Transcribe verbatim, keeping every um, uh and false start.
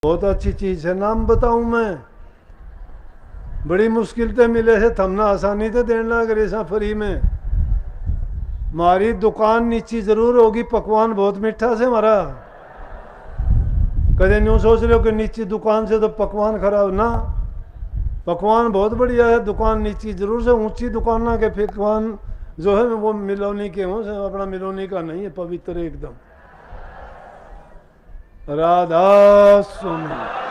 बहुत अच्छी चीज है, नाम बताऊं मैं? बड़ी मुश्किल ते मिले से, थमना आसानी ते देने लग रहे सा फ्री में। मारी दुकान नीची जरूर होगी, पकवान बहुत मीठा से हमारा। कदे न्यू सोच रहे हो कि नीची दुकान से तो पकवान खराब ना, पकवान बहुत बढ़िया है। दुकान नीची जरूर से, ऊंची दुकान ना के पकवान जो है वो मिलोनी के हों, अपना मिलोनी का नहीं है, पवित्र एकदम। राधा स्वामी।